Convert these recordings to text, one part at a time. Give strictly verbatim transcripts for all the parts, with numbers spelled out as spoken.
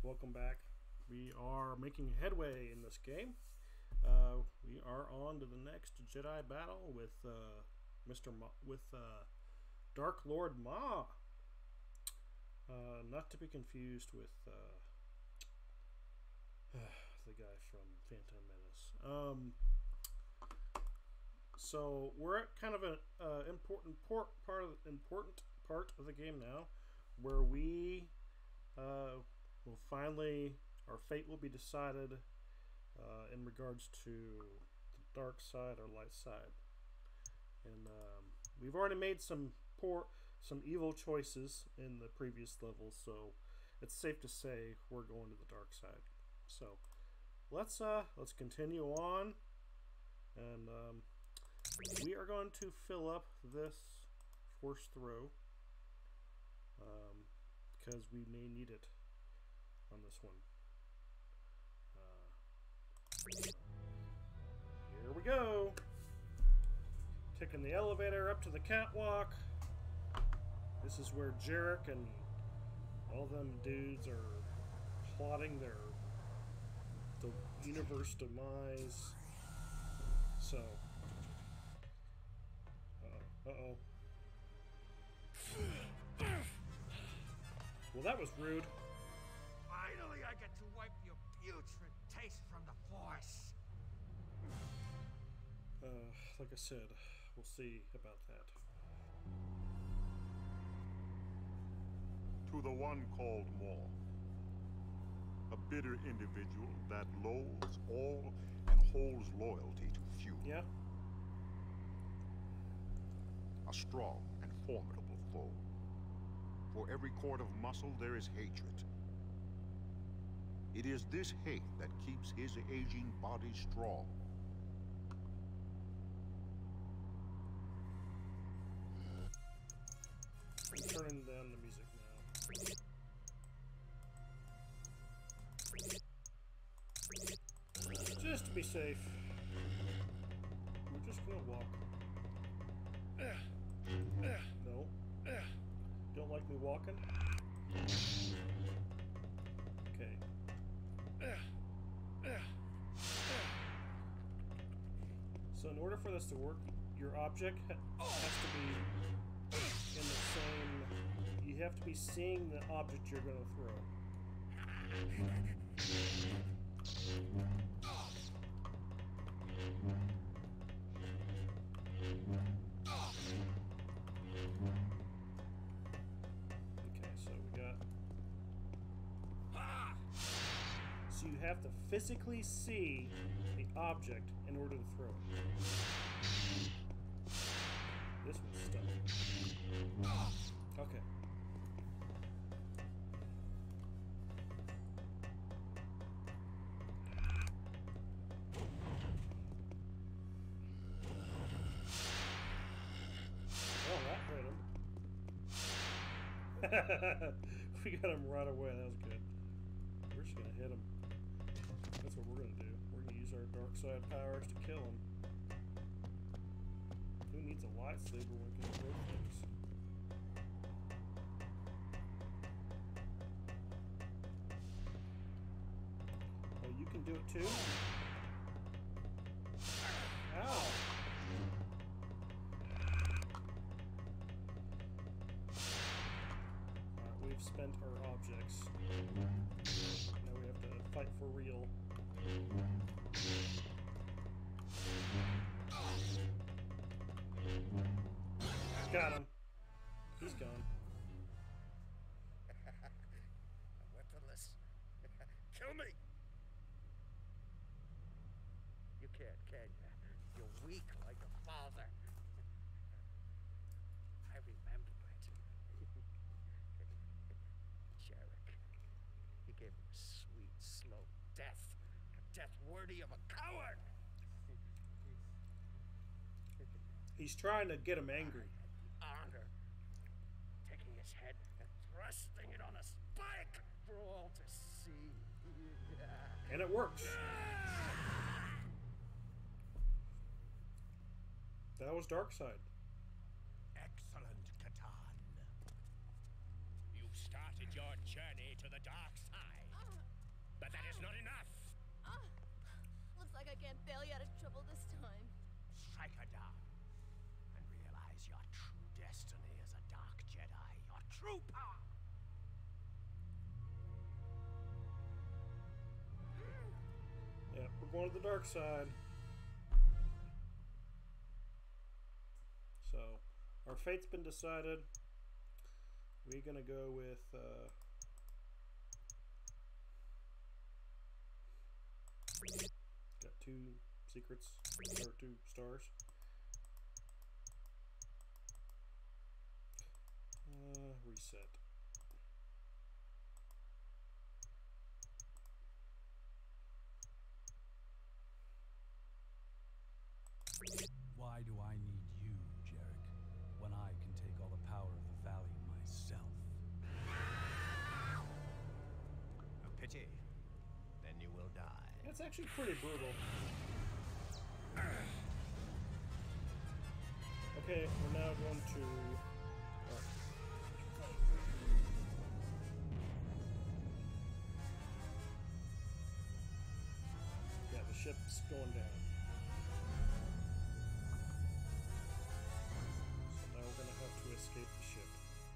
welcome back. We are making headway in this game. Uh, we are on to the next Jedi battle with uh, Mister Ma with uh, Dark Lord Ma. Uh, not to be confused with uh, the guy from Phantom Menace. Um, so we're at kind of an uh, important port, part of important part of the game now, where we uh, will finally, our fate will be decided uh, in regards to the dark side or light side. And um, we've already made some poor, some evil choices in the previous levels, so it's safe to say we're going to the dark side. So let's uh, let's continue on, and um, we are going to fill up this force throw um, because we may need it on this one. Uh, here we go. Taking the elevator up to the catwalk. This is where Jarek and all them dudes are plotting their the universe demise. So, uh-oh, uh-oh. Well, that was rude. Finally, I get to wipe your putrid taste from the Force. Uh, like I said, we'll see about that. To the one called Maw, a bitter individual that loathes all and holds loyalty to few. Yeah. A strong and formidable foe. For every cord of muscle, there is hatred. It is this hate that keeps his aging body strong. I'm turning down the music now. Just to be safe, we're just gonna walk. No. Don't like me walking? Okay. So in order for this to work, your object has to be in the same... You have to be seeing the object you're going to throw. Okay, so we got... So you have to physically see the object in order to throw it. This one's stuck. Okay. Oh, that hit him. We got him right away. That was good. We're just gonna hit him. That's what we're gonna do. We're gonna use our dark side powers to kill him. Who needs a lightsaber when we can throw things? Oh, you can do it too? Ow! Alright, we've spent our objects. Now we have to fight for real. Got him. He's gone. Weaponless. Kill me! You can't, can you? You're weak like a father. I remember it. Jarek. He gave him a sweet, slow death. A death worthy of a coward! He's trying to get him angry. Honor. Taking his head and thrusting it on a spike for all to see. And it works. That was Darkseid. Excellent, Catan. You've started your journey to the dark side. But that is not enough! Ah, looks like I can't bail you out of trouble this time. Strike her down and realize your true destiny as a dark Jedi, your true power! Yeah, we're going to the dark side. So, our fate's been decided. We're gonna go with uh, got two secrets or two stars. Uh, reset. Why do I need you, Jarek, when I can take all the power of the Valley myself? A pity. Then you will die. That's actually pretty brutal. Okay, we're now going to. Uh, yeah, the ship's going down. So now we're going to have to escape the ship.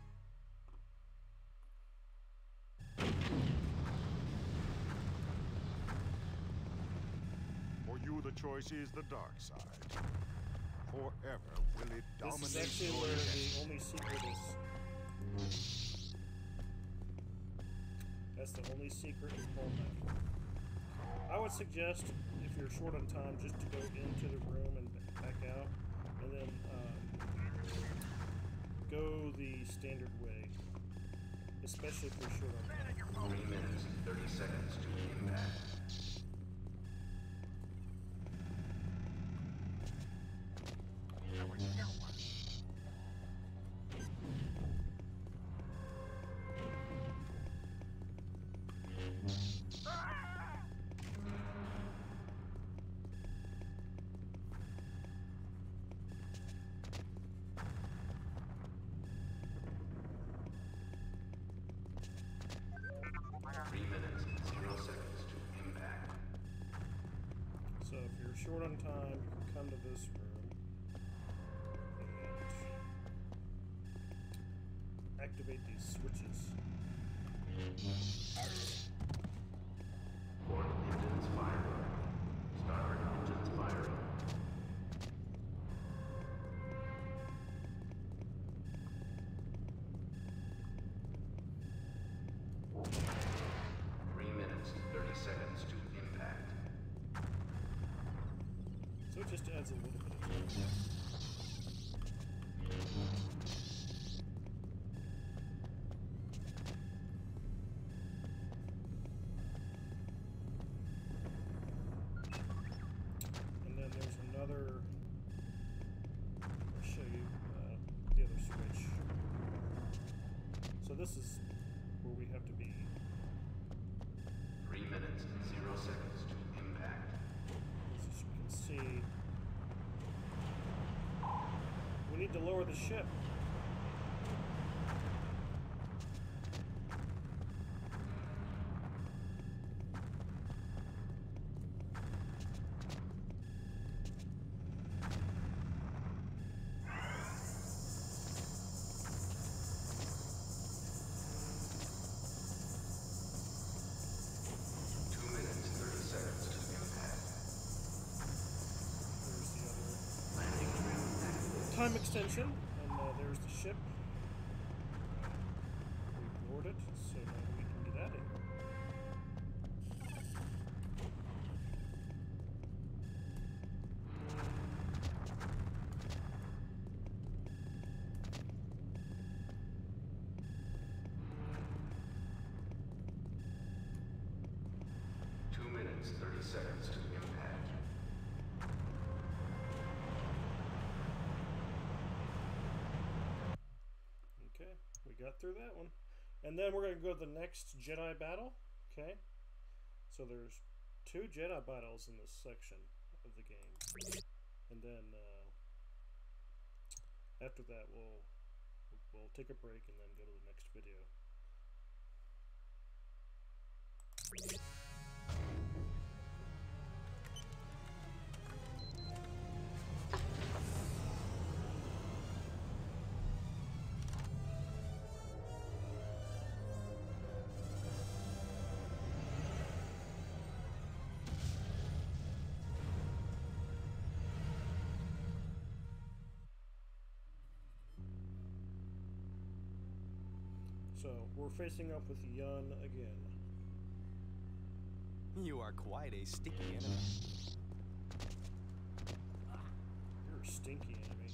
For you, the choice is the dark side. Forever will it dominate This is actually your where destiny. the only secret is. That's the only secret in the whole map. I would suggest, if you're short on time, just to go into the room and back out, and then um, go the standard way, especially if you're short on time. Three minutes and thirty seconds to impact. Three minutes and zero seconds to impact. So if you're short on time, you can come to this room and activate these switches. Port engines firing. Starboard engines firing. Three minutes and thirty seconds to impact. So it just adds a little bit of time. And then there's another. I'll show you uh, the other switch. So this is where we have to be. Three minutes and zero seconds to impact. As you can see, we need to lower the ship. Two minutes, thirty seconds to impact. There's the other Landing trim activated. time extension, and uh, there's the ship. We board it, so now we can get out of here. Two minutes, thirty seconds to impact. Okay, we got through that one. And then we're going to go to the next Jedi battle. Okay, so there's two Jedi battles in this section of the game. And then uh, after that, we'll, we'll take a break and then go to the next video. So we're facing up with Yun again. You are quite a sticky enemy. You're a stinky enemy.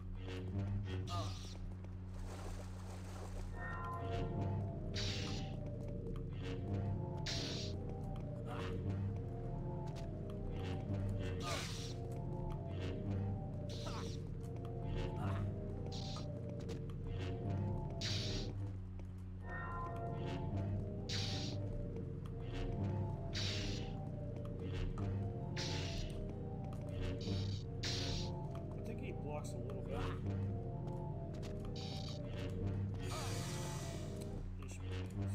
I think he blocks a little bit. He should be-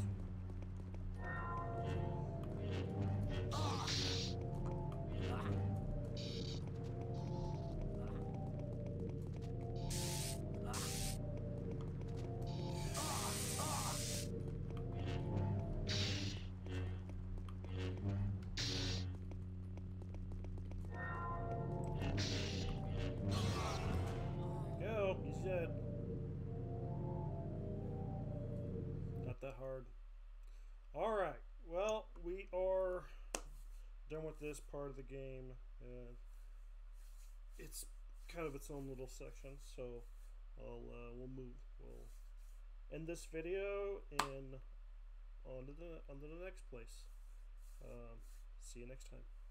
Go, he's dead. Not that hard. Alright, well, we are done with this part of the game. Uh, it's kind of its own little section, so I'll, uh, we'll move, we'll end this video and on to the, on to the next place. Um, see you next time.